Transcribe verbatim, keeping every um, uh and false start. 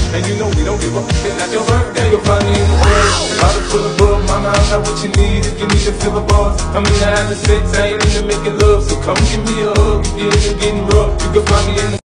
And you know we don't give up, it's not your birthday. You'll find me in the world, bottle full of bug. Mama, I got what you need if you need to fill a buzz. I'm in the having sex, I ain't into making love. So come give me a hug, if you're into getting rough, you can find me in the